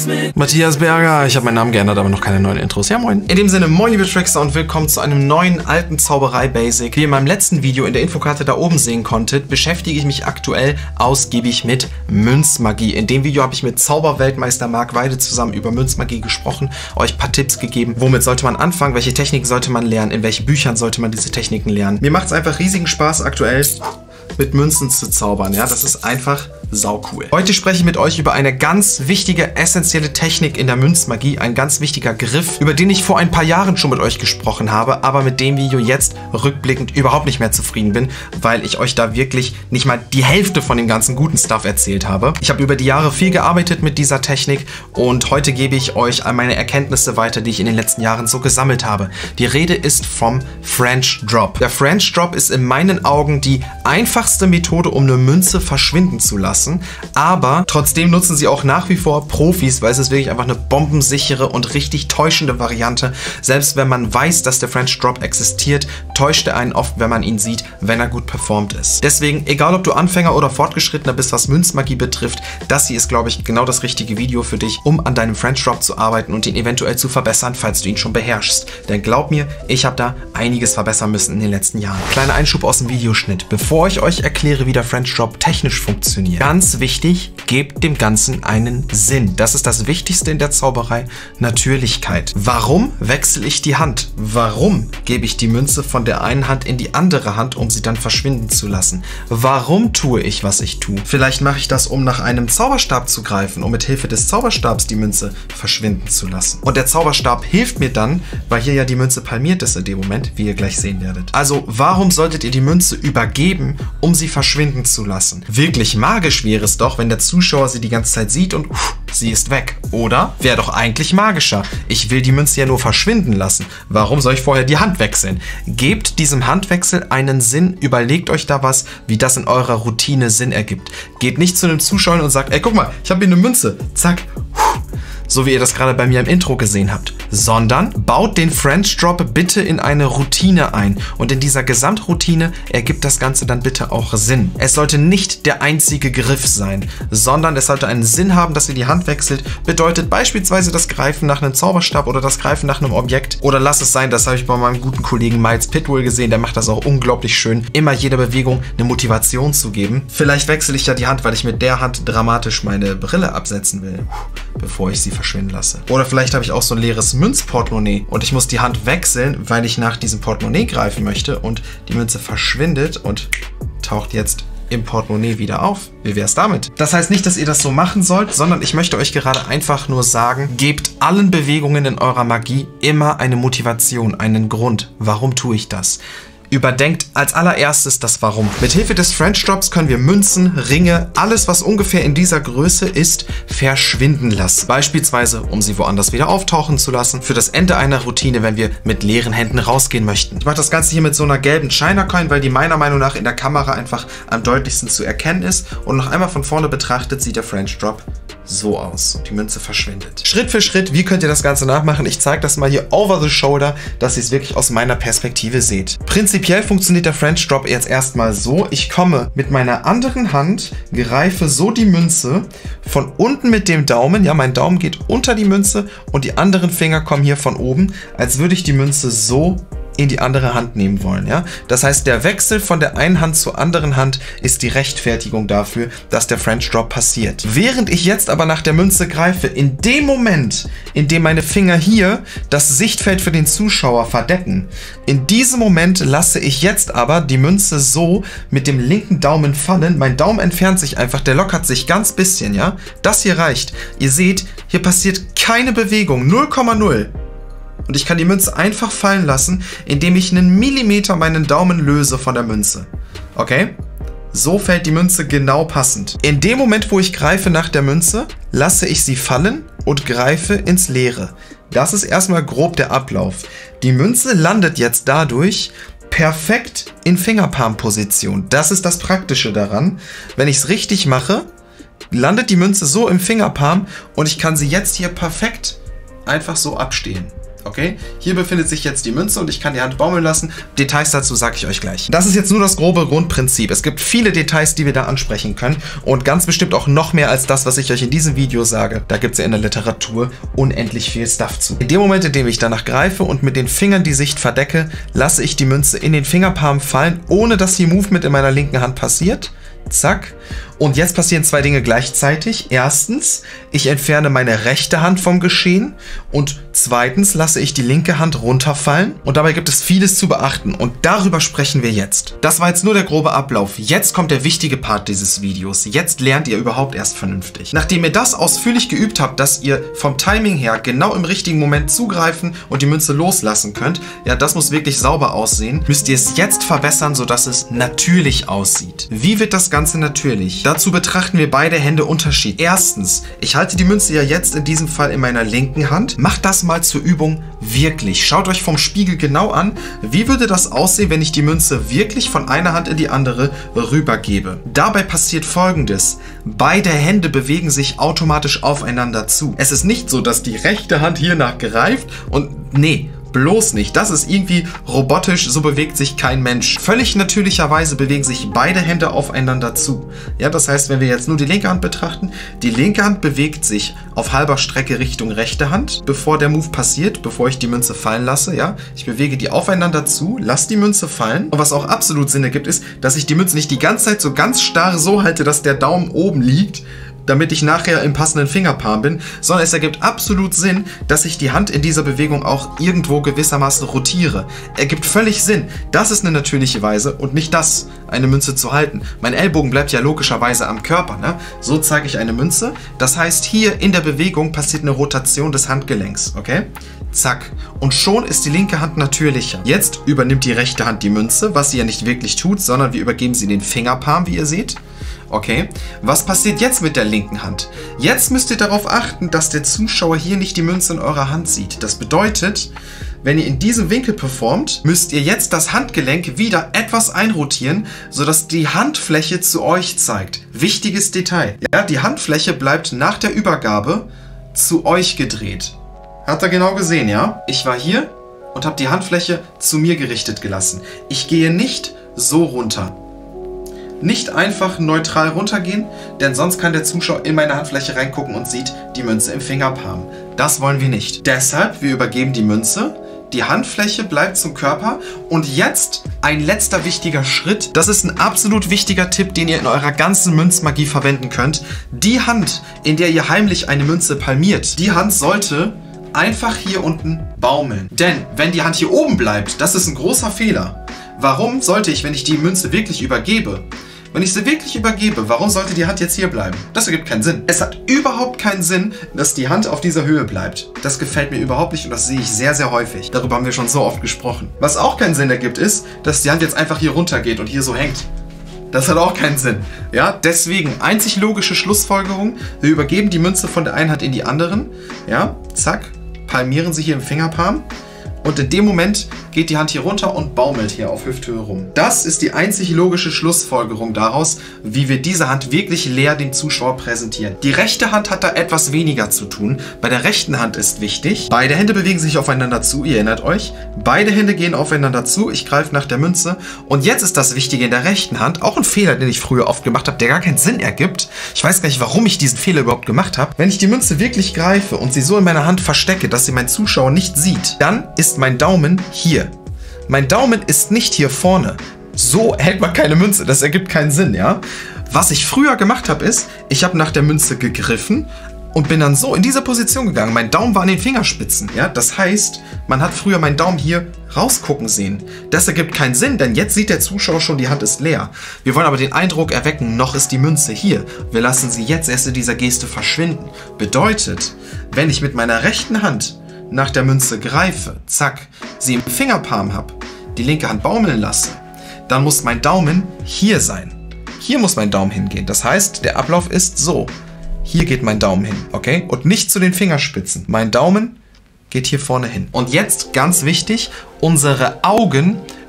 Matthias Berger, ich habe meinen Namen geändert, aber noch keine neuen Intros. Ja, moin. In dem Sinne, moin liebe Trickster und willkommen zu einem neuen alten Zauberei-Basic. Wie ihr in meinem letzten Video in der Infokarte da oben sehen konntet, beschäftige ich mich aktuell ausgiebig mit Münzmagie. In dem Video habe ich mit Zauberweltmeister Marc Weide zusammen über Münzmagie gesprochen, euch ein paar Tipps gegeben. Womit sollte man anfangen? Welche Techniken sollte man lernen? In welchen Büchern sollte man diese Techniken lernen? Mir macht es einfach riesigen Spaß aktuell mit Münzen zu zaubern, ja, das ist einfach saucool. Heute spreche ich mit euch über eine ganz wichtige, essentielle Technik in der Münzmagie, ein ganz wichtiger Griff, über den ich vor ein paar Jahren schon mit euch gesprochen habe, aber mit dem Video jetzt rückblickend überhaupt nicht mehr zufrieden bin, weil ich euch da wirklich nicht mal die Hälfte von dem ganzen guten Stuff erzählt habe. Ich habe über die Jahre viel gearbeitet mit dieser Technik und heute gebe ich euch all meine Erkenntnisse weiter, die ich in den letzten Jahren so gesammelt habe. Die Rede ist vom French Drop. Der French Drop ist in meinen Augen die einfachste Methode, um eine Münze verschwinden zu lassen. Aber trotzdem nutzen sie auch nach wie vor Profis, weil es ist wirklich einfach eine bombensichere und richtig täuschende Variante. Selbst wenn man weiß, dass der French Drop existiert, täuscht er einen oft, wenn man ihn sieht, wenn er gut performt ist. Deswegen, egal ob du Anfänger oder Fortgeschrittener bist, was Münzmagie betrifft, das hier ist, glaube ich, genau das richtige Video für dich, um an deinem French Drop zu arbeiten und ihn eventuell zu verbessern, falls du ihn schon beherrschst. Denn glaub mir, ich habe da einiges verbessern müssen in den letzten Jahren. Kleiner Einschub aus dem Videoschnitt. Bevor ich euch erkläre, wie der French Drop technisch funktioniert, ganz wichtig, gebt dem Ganzen einen Sinn. Das ist das Wichtigste in der Zauberei, Natürlichkeit. Warum wechsle ich die Hand? Warum gebe ich die Münze von der einen Hand in die andere Hand, um sie dann verschwinden zu lassen? Warum tue ich, was ich tue? Vielleicht mache ich das, um nach einem Zauberstab zu greifen, um mit Hilfe des Zauberstabs die Münze verschwinden zu lassen. Und der Zauberstab hilft mir dann, weil hier ja die Münze palmiert ist in dem Moment, wie ihr gleich sehen werdet. Also, warum solltet ihr die Münze übergeben, um sie verschwinden zu lassen? Wirklich magisch wäre es doch, wenn der Zuschauer sie die ganze Zeit sieht und sie ist weg. Oder? Wäre doch eigentlich magischer. Ich will die Münze ja nur verschwinden lassen. Warum soll ich vorher die Hand wechseln? Gebt diesem Handwechsel einen Sinn, überlegt euch da was, wie das in eurer Routine Sinn ergibt. Geht nicht zu einem Zuschauer und sagt, ey, guck mal, ich habe hier eine Münze. Zack. So wie ihr das gerade bei mir im Intro gesehen habt. Sondern baut den French Drop bitte in eine Routine ein. Und in dieser Gesamtroutine ergibt das Ganze dann bitte auch Sinn. Es sollte nicht der einzige Griff sein, sondern es sollte einen Sinn haben, dass ihr die Hand wechselt. Bedeutet beispielsweise das Greifen nach einem Zauberstab oder das Greifen nach einem Objekt. Oder lasst es sein, das habe ich bei meinem guten Kollegen Miles Pitbull gesehen, der macht das auch unglaublich schön, immer jeder Bewegung eine Motivation zu geben. Vielleicht wechsle ich ja die Hand, weil ich mit der Hand dramatisch meine Brille absetzen will, bevor ich sie verschwinden lasse. Oder vielleicht habe ich auch so ein leeres Münzportemonnaie und ich muss die Hand wechseln, weil ich nach diesem Portemonnaie greifen möchte und die Münze verschwindet und taucht jetzt im Portemonnaie wieder auf. Wie wäre es damit? Das heißt nicht, dass ihr das so machen sollt, sondern ich möchte euch gerade einfach nur sagen, gebt allen Bewegungen in eurer Magie immer eine Motivation, einen Grund. Warum tue ich das? Überdenkt als allererstes das Warum. Mit Hilfe des French Drops können wir Münzen, Ringe, alles was ungefähr in dieser Größe ist, verschwinden lassen. Beispielsweise, um sie woanders wieder auftauchen zu lassen, für das Ende einer Routine, wenn wir mit leeren Händen rausgehen möchten. Ich mache das Ganze hier mit so einer gelben China Coin, weil die meiner Meinung nach in der Kamera einfach am deutlichsten zu erkennen ist. Und noch einmal von vorne betrachtet sieht der French Drop so aus und die Münze verschwindet. Schritt für Schritt, wie könnt ihr das Ganze nachmachen? Ich zeige das mal hier over the shoulder, dass ihr es wirklich aus meiner Perspektive seht. Prinzipiell funktioniert der French Drop jetzt erstmal so. Ich komme mit meiner anderen Hand, greife so die Münze von unten mit dem Daumen. Ja, mein Daumen geht unter die Münze und die anderen Finger kommen hier von oben, als würde ich die Münze so in die andere Hand nehmen wollen, ja. Das heißt, der Wechsel von der einen Hand zur anderen Hand ist die Rechtfertigung dafür, dass der French Drop passiert. Während ich jetzt aber nach der Münze greife, in dem Moment, in dem meine Finger hier das Sichtfeld für den Zuschauer verdecken, in diesem Moment lasse ich jetzt aber die Münze so mit dem linken Daumen fallen. Mein Daumen entfernt sich einfach, der lockert sich ganz bisschen, ja. Das hier reicht. Ihr seht, hier passiert keine Bewegung, 0,0. Und ich kann die Münze einfach fallen lassen, indem ich einen Millimeter meinen Daumen löse von der Münze. Okay? So fällt die Münze genau passend. In dem Moment, wo ich greife nach der Münze, lasse ich sie fallen und greife ins Leere. Das ist erstmal grob der Ablauf. Die Münze landet jetzt dadurch perfekt in Fingerpalm-Position. Das ist das Praktische daran. Wenn ich es richtig mache, landet die Münze so im Fingerpalm und ich kann sie jetzt hier perfekt einfach so abstehen. Okay, hier befindet sich jetzt die Münze und ich kann die Hand baumeln lassen. Details dazu sage ich euch gleich. Das ist jetzt nur das grobe Grundprinzip. Es gibt viele Details, die wir da ansprechen können und ganz bestimmt auch noch mehr als das, was ich euch in diesem Video sage. Da gibt es ja in der Literatur unendlich viel Stuff zu. In dem Moment, in dem ich danach greife und mit den Fingern die Sicht verdecke, lasse ich die Münze in den Fingerpalm fallen, ohne dass die Movement in meiner linken Hand passiert. Zack. Und jetzt passieren zwei Dinge gleichzeitig. Erstens, ich entferne meine rechte Hand vom Geschehen und zweitens lasse ich die linke Hand runterfallen und dabei gibt es vieles zu beachten und darüber sprechen wir jetzt. Das war jetzt nur der grobe Ablauf. Jetzt kommt der wichtige Part dieses Videos. Jetzt lernt ihr überhaupt erst vernünftig. Nachdem ihr das ausführlich geübt habt, dass ihr vom Timing her genau im richtigen Moment zugreifen und die Münze loslassen könnt, ja, das muss wirklich sauber aussehen, müsst ihr es jetzt verbessern, sodass es natürlich aussieht. Wie wird das Ganze natürlich? Dazu betrachten wir beide Hände unterschiedlich. Erstens, ich halte die Münze ja jetzt in diesem Fall in meiner linken Hand. Macht das mal zur Übung wirklich. Schaut euch vom Spiegel genau an, wie würde das aussehen, wenn ich die Münze wirklich von einer Hand in die andere rübergebe. Dabei passiert Folgendes. Beide Hände bewegen sich automatisch aufeinander zu. Es ist nicht so, dass die rechte Hand hiernach greift und nee, bloß nicht. Das ist irgendwie robotisch, so bewegt sich kein Mensch. Völlig natürlicherweise bewegen sich beide Hände aufeinander zu. Ja, das heißt, wenn wir jetzt nur die linke Hand betrachten, die linke Hand bewegt sich auf halber Strecke Richtung rechte Hand, bevor der Move passiert, bevor ich die Münze fallen lasse. Ja, ich bewege die aufeinander zu, lasse die Münze fallen. Und was auch absolut Sinn ergibt, ist, dass ich die Münze nicht die ganze Zeit so ganz starr so halte, dass der Daumen oben liegt, damit ich nachher im passenden Fingerpalm bin, sondern es ergibt absolut Sinn, dass ich die Hand in dieser Bewegung auch irgendwo gewissermaßen rotiere. Ergibt völlig Sinn. Das ist eine natürliche Weise und nicht das, eine Münze zu halten. Mein Ellbogen bleibt ja logischerweise am Körper, ne? So zeige ich eine Münze. Das heißt, hier in der Bewegung passiert eine Rotation des Handgelenks, okay? Zack. Und schon ist die linke Hand natürlicher. Jetzt übernimmt die rechte Hand die Münze, was sie ja nicht wirklich tut, sondern wir übergeben sie in den Fingerpalm, wie ihr seht. Okay, was passiert jetzt mit der linken Hand? Jetzt müsst ihr darauf achten, dass der Zuschauer hier nicht die Münze in eurer Hand sieht. Das bedeutet, wenn ihr in diesem Winkel performt, müsst ihr jetzt das Handgelenk wieder etwas einrotieren, sodass die Handfläche zu euch zeigt. Wichtiges Detail. Ja, die Handfläche bleibt nach der Übergabe zu euch gedreht. Habt ihr genau gesehen, ja? Ich war hier und habe die Handfläche zu mir gerichtet gelassen. Ich gehe nicht so runter. Nicht einfach neutral runtergehen, denn sonst kann der Zuschauer in meine Handfläche reingucken und sieht die Münze im Fingerpalm. Das wollen wir nicht. Deshalb, wir übergeben die Münze, die Handfläche bleibt zum Körper und jetzt ein letzter wichtiger Schritt. Das ist ein absolut wichtiger Tipp, den ihr in eurer ganzen Münzmagie verwenden könnt. Die Hand, in der ihr heimlich eine Münze palmiert, die Hand sollte einfach hier unten baumeln. Denn wenn die Hand hier oben bleibt, das ist ein großer Fehler. Warum sollte ich, wenn ich die Münze wirklich übergebe, wenn ich sie wirklich übergebe, warum sollte die Hand jetzt hier bleiben? Das ergibt keinen Sinn. Es hat überhaupt keinen Sinn, dass die Hand auf dieser Höhe bleibt. Das gefällt mir überhaupt nicht und das sehe ich sehr, sehr häufig. Darüber haben wir schon so oft gesprochen. Was auch keinen Sinn ergibt, ist, dass die Hand jetzt einfach hier runter geht und hier so hängt. Das hat auch keinen Sinn. Ja, deswegen einzig logische Schlussfolgerung. Wir übergeben die Münze von der einen Hand in die anderen. Ja, zack, palmieren sie hier im Fingerpalm. Und in dem Moment geht die Hand hier runter und baumelt hier auf Hüfthöhe rum. Das ist die einzig logische Schlussfolgerung daraus, wie wir diese Hand wirklich leer dem Zuschauer präsentieren. Die rechte Hand hat da etwas weniger zu tun. Bei der rechten Hand ist wichtig, beide Hände bewegen sich aufeinander zu, ihr erinnert euch. Beide Hände gehen aufeinander zu, ich greife nach der Münze. Und jetzt ist das Wichtige in der rechten Hand, auch ein Fehler, den ich früher oft gemacht habe, der gar keinen Sinn ergibt. Ich weiß gar nicht, warum ich diesen Fehler überhaupt gemacht habe. Wenn ich die Münze wirklich greife und sie so in meiner Hand verstecke, dass sie mein Zuschauer nicht sieht, dann ist mein Daumen hier. Mein Daumen ist nicht hier vorne. So hält man keine Münze. Das ergibt keinen Sinn, ja? Was ich früher gemacht habe, ist, ich habe nach der Münze gegriffen und bin dann so in diese Position gegangen. Mein Daumen war an den Fingerspitzen, ja? Das heißt, man hat früher meinen Daumen hier rausgucken sehen. Das ergibt keinen Sinn, denn jetzt sieht der Zuschauer schon, die Hand ist leer. Wir wollen aber den Eindruck erwecken, noch ist die Münze hier. Wir lassen sie jetzt erst in dieser Geste verschwinden. Bedeutet, wenn ich mit meiner rechten Hand nach der Münze greife, zack, sie im Fingerpalm habe, die linke Hand baumeln lasse, dann muss mein Daumen hier sein. Hier muss mein Daumen hingehen. Das heißt, der Ablauf ist so. Hier geht mein Daumen hin, okay? Und nicht zu den Fingerspitzen. Mein Daumen geht hier vorne hin. Und jetzt, ganz wichtig, unsere Augen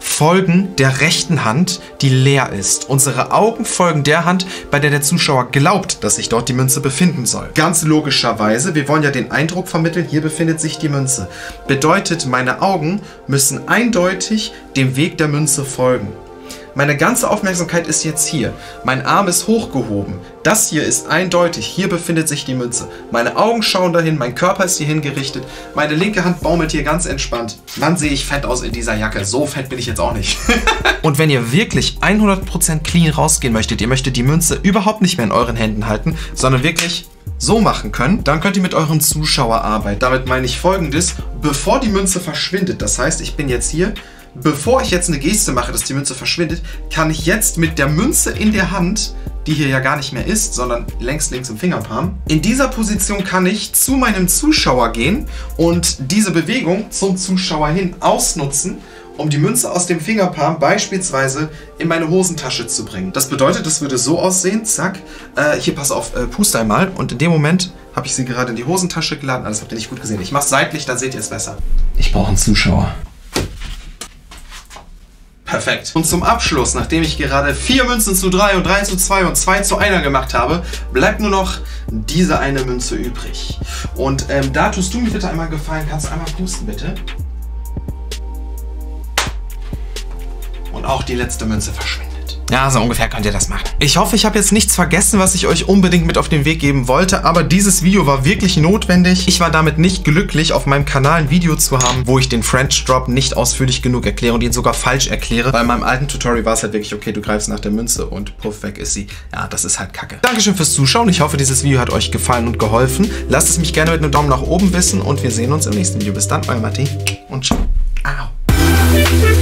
folgen der rechten Hand, die leer ist. Unsere Augen folgen der Hand, bei der der Zuschauer glaubt, dass sich dort die Münze befinden soll. Ganz logischerweise, wir wollen ja den Eindruck vermitteln, hier befindet sich die Münze. Bedeutet, meine Augen müssen eindeutig dem Weg der Münze folgen. Meine ganze Aufmerksamkeit ist jetzt hier. Mein Arm ist hochgehoben. Das hier ist eindeutig. Hier befindet sich die Münze. Meine Augen schauen dahin, mein Körper ist hierhin gerichtet. Meine linke Hand baumelt hier ganz entspannt. Mann, sehe ich fett aus in dieser Jacke. So fett bin ich jetzt auch nicht. Und wenn ihr wirklich 100% clean rausgehen möchtet, ihr möchtet die Münze überhaupt nicht mehr in euren Händen halten, sondern wirklich so machen können, dann könnt ihr mit eurem Zuschauer arbeiten. Damit meine ich Folgendes: Bevor die Münze verschwindet, das heißt, ich bin jetzt hier, bevor ich jetzt eine Geste mache, dass die Münze verschwindet, kann ich jetzt mit der Münze in der Hand, die hier ja gar nicht mehr ist, sondern links im Fingerpalm, in dieser Position kann ich zu meinem Zuschauer gehen und diese Bewegung zum Zuschauer hin ausnutzen, um die Münze aus dem Fingerpalm beispielsweise in meine Hosentasche zu bringen. Das bedeutet, das würde so aussehen, zack, hier pass auf, puste einmal, und in dem Moment habe ich sie gerade in die Hosentasche geladen. Das habt ihr nicht gut gesehen. Ich mache es seitlich, dann seht ihr es besser. Ich brauche einen Zuschauer. Perfekt. Und zum Abschluss, nachdem ich gerade 4 Münzen zu 3 und 3 zu 2 und 2 zu 1 gemacht habe, bleibt nur noch diese eine Münze übrig. Und da tust du mir bitte einmal einen Gefallen, kannst du einmal pusten, bitte. Und auch die letzte Münze verschwindet. Ja, so ungefähr könnt ihr das machen. Ich hoffe, ich habe jetzt nichts vergessen, was ich euch unbedingt mit auf den Weg geben wollte, aber dieses Video war wirklich notwendig. Ich war damit nicht glücklich, auf meinem Kanal ein Video zu haben, wo ich den French Drop nicht ausführlich genug erkläre und ihn sogar falsch erkläre. Bei meinem alten Tutorial war es halt wirklich, okay, du greifst nach der Münze und puff, weg ist sie. Ja, das ist halt kacke. Dankeschön fürs Zuschauen. Ich hoffe, dieses Video hat euch gefallen und geholfen. Lasst es mich gerne mit einem Daumen nach oben wissen und wir sehen uns im nächsten Video. Bis dann, euer Matti und ciao. Au.